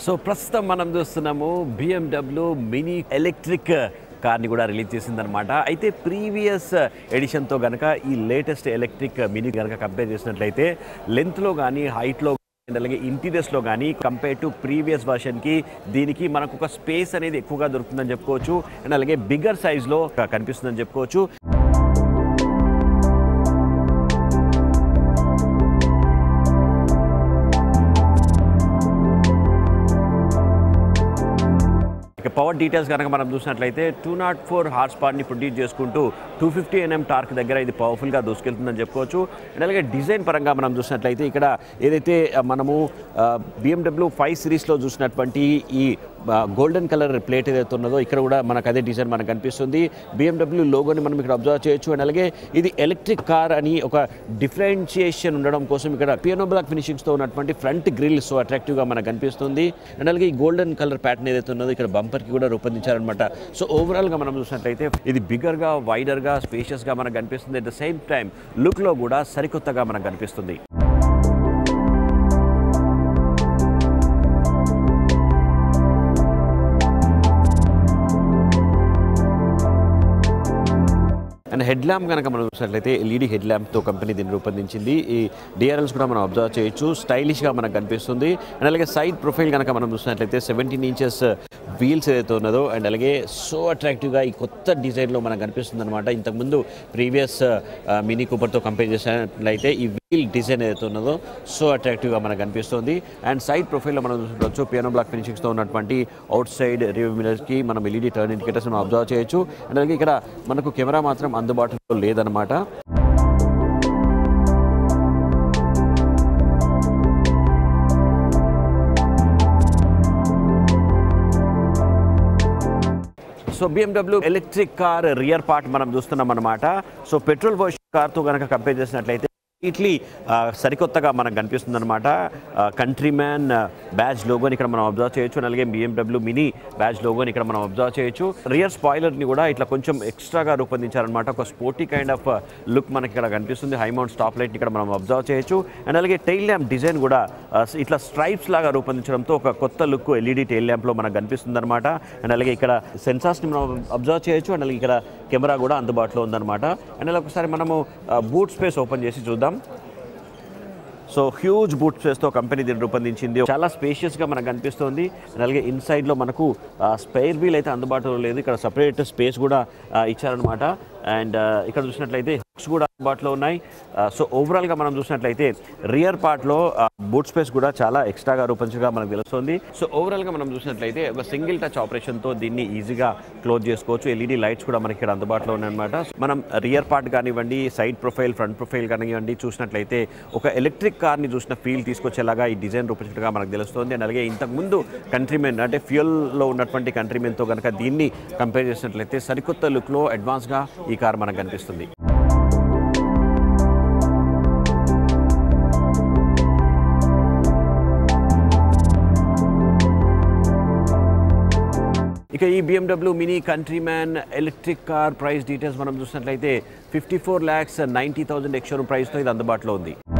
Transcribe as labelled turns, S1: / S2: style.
S1: So ప్రస్తుతం మనం చూస్తున్నాము BMW మినీ ఎలక్ట్రిక్ కార్ని కూడా రిలీజ్ చేసిందనమాట. అయితే ప్రీవియస్ ఎడిషన్తో కనుక ఈ లేటెస్ట్ ఎలక్ట్రిక్ మినీ కనుక కంపేర్ చేసినట్లయితే లెంత్లో కానీ హైట్లో అలాగే ఇంటీరియర్స్లో కానీ కంపేర్ టు ప్రీవియస్ వర్షన్కి దీనికి మనకు ఒక స్పేస్ అనేది ఎక్కువగా దొరుకుతుందని చెప్పుకోవచ్చు. అండ్ అలాగే బిగ్గర్ సైజ్లో కనిపిస్తుందని చెప్పుకోవచ్చు. పవర్ డీటెయిల్స్ కనుక మనం చూసినట్లయితే 204 హార్స్ పవర్ని ప్రొడ్యూస్ చేసుకుంటూ 250 Nm టార్క్ దగ్గర ఇది పవర్ఫుల్గా దూసుకెళ్తుందని చెప్పుకోవచ్చు. అండ్ అలాగే డిజైన్ పరంగా మనం చూసినట్లయితే ఇక్కడ ఏదైతే మనము BMW 5 సిరీస్లో చూసినటువంటి ఈ గోల్డెన్ కలర్ ప్లేట్ ఏదైతే ఉన్నదో ఇక్కడ కూడా మనకు అదే డిజైన్ మనకు కనిపిస్తుంది. BMW లోగోని మనం ఇక్కడ అబ్జర్వ్ చేయొచ్చు. అండ్ అలాగే ఇది ఎలక్ట్రిక్ కార్ అని ఒక డిఫరెన్షియేషన్ ఉండడం కోసం ఇక్కడ పియానో బ్లాక్ ఫినిషింగ్స్తో ఉన్నటువంటి ఫ్రంట్ గ్రిల్ సో అట్రాక్టివ్గా మనకు కనిపిస్తుంది. అండ్ అలాగే ఈ గోల్డెన్ కలర్ ప్యాటర్న్ ఏదైతే ఉన్నదో ఇక్కడ బంపర్కి కూడా రూపొందించారనమాట. సో ఓవరాల్గా మనం చూసినట్లయితే ఇది బిగ్గర్గా వైడర్గా స్పేషియస్గా మనకు కనిపిస్తుంది. అట్ ద సేమ్ టైం లుక్లో కూడా సరికొత్తగా మనకు కనిపిస్తుంది. అండ్ హెడ్ ల్యాంప్ కనుక మనం చూసినట్లయితే ఎల్ఈడి హెడ్ ల్యాంప్తో కంపెనీ దీన్ని రూపొందించింది. ఈ డిఆర్ఎల్స్ కూడా మనం అబ్జర్వ్ చేయొచ్చు. స్టైలిష్గా మనకు కనిపిస్తుంది. అండ్ అలాగే సైడ్ ప్రొఫైల్ కనుక మనం చూసినట్లయితే 17 ఇంచెస్ వీల్స్ ఏదైతే ఉన్నదో అండ్ అలాగే సో అట్రాక్టివ్గా ఈ కొత్త డిజైన్లో మనకు కనిపిస్తుంది అనమాట. ఇంతకుముందు ప్రీవియస్ మినీ కూపర్తో కంపేర్ చేసినట్లయితే ఈ వీల్ డిజైన్ ఏదైతే ఉన్నదో సో అట్రాక్టివ్గా మనకు కనిపిస్తుంది. అండ్ సైడ్ ప్రొఫైల్లో మనం చూసుకోవచ్చు పియానో బ్లాక్ ఫినిషింగ్స్తో ఉన్నటువంటి అవుట్ సైడ్ రివ్యూ మిరర్స్కి మనం ఎల్ఈడి టర్న్ ఇండికేటర్స్ మనం అబ్జర్వ్ చేయొచ్చు. అండ్ అలాగే ఇక్కడ మనకు కెమెరా మాత్రం అందుబాటులో లేదనమాట. So BMW electric car rear part మనం చూస్తున్నాం అనమాట. సో పెట్రోల్ వర్షన్ కార్తో కనుక కంపేర్ చేసినట్లయితే ఇట్లీ సరికొత్తగా మనకు కనిపిస్తుంది అనమాట. కంట్రీమ్యాన్ బ్యాడ్జ్ లోగోని ఇక్కడ మనం అబ్జర్వ్ చేయొచ్చు. అలాగే BMW మినీ బ్యాడ్జ్ లోగోని ఇక్కడ మనం అబ్జర్వ్ చేయొచ్చు. రియర్ స్పాయిలర్ని కూడా ఇట్లా కొంచెం ఎక్స్ట్రాగా రూపొందించారనమాట. ఒక స్పోర్టీ కైండ్ ఆఫ్ లుక్ మనకి ఇక్కడ కనిపిస్తుంది. హై మౌంట్ స్టాప్ లైట్ని ఇక్కడ మనం అబ్జర్వ్ చేయొచ్చు. అండ్ అలాగే టైల్ ల్యాంప్ డిజైన్ కూడా ఇట్లా స్ట్రైప్స్ లాగా రూపొందించడంతో ఒక కొత్త లుక్ ఎల్ఈడి టైల్ ల్యాంప్లో మనకు కనిపిస్తుంది అనమాట. అండ్ అలాగే ఇక్కడ సెన్సార్స్ని మనం అబ్జర్వ్ చేయొచ్చు. అండ్ అలాగే ఇక్కడ కెమెరా కూడా అందుబాటులో ఉందన్నమాట. అండ్ అలాగే ఒకసారి మనము బూట్ స్పేస్ ఓపెన్ చేసి చూద్దాం. సో హ్యూజ్ బూట్ స్పేస్తో కంపెనీ దీన్ని రూపొందించింది. చాలా స్పేషియస్గా మనకు కనిపిస్తుంది. అలాగే ఇన్సైడ్లో మనకు స్పైర్ వీల్ అయితే అందుబాటులో లేదు. ఇక్కడ సపరేట్ స్పేస్ కూడా ఇచ్చారనమాట. అండ్ ఇక్కడ చూసినట్లయితే హుక్స్ కూడా అందుబాటులో ఉన్నాయి. సో ఓవరాల్గా మనం చూసినట్లయితే రియర్ పార్ట్లో బూట్ స్పేస్ కూడా చాలా ఎక్స్ట్రాగా రూపొందించగా మనకు తెలుస్తుంది. సో ఓవరాల్గా మనం చూసినట్లయితే ఒక సింగిల్ టచ్ ఆపరేషన్తో దీన్ని ఈజీగా క్లోజ్ చేసుకోవచ్చు. ఎల్ఈడి లైట్స్ కూడా మనకి ఇక్కడ అందుబాటులో ఉన్నాయన్నమాట. మనం రియర్ పార్ట్ కానివ్వండి, సైడ్ ప్రొఫైల్, ఫ్రంట్ ప్రొఫైల్ కానివ్వండి చూసినట్లయితే ఒక ఎలక్ట్రిక్ కార్ని చూసిన ఫీల్ తీసుకొచ్చేలాగా ఈ డిజైన్ రూపొందించగా మనకు తెలుస్తుంది. అండ్ అలాగే ఇంతకుముందు కంట్రీమెన్ అంటే ఫ్యూయల్లో ఉన్నటువంటి కంట్రీమెన్తో కనుక దీన్ని కంపేర్ చేసినట్లయితే సరికొత్త లుక్లో అడ్వాన్స్గా ఈ కార్ మనకు కనిపిస్తుంది. ఇక ఈ BMW mini Countryman electric car price details మనం చూసినట్లయితే 54,90,000 ఎక్స్ షోరూమ్ ప్రైస్తో ఇది అందుబాటులో ఉంది.